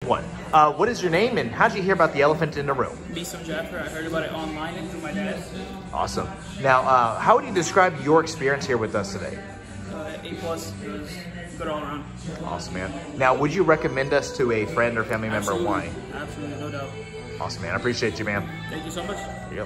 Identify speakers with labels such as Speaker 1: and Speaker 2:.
Speaker 1: one. What is your name and how did you hear about the elephant in the room?
Speaker 2: Bisam Jaffer. I heard about it online and through my dad.
Speaker 1: Awesome. Now, how would you describe your experience here with us today?
Speaker 2: A+. It was good all around.
Speaker 1: Awesome, man. Now, would you recommend us to a friend or family member?
Speaker 2: Absolutely.
Speaker 1: Why?
Speaker 2: Absolutely, no doubt.
Speaker 1: Awesome, man. I appreciate you, man.
Speaker 2: Thank you so much.
Speaker 1: Here you go.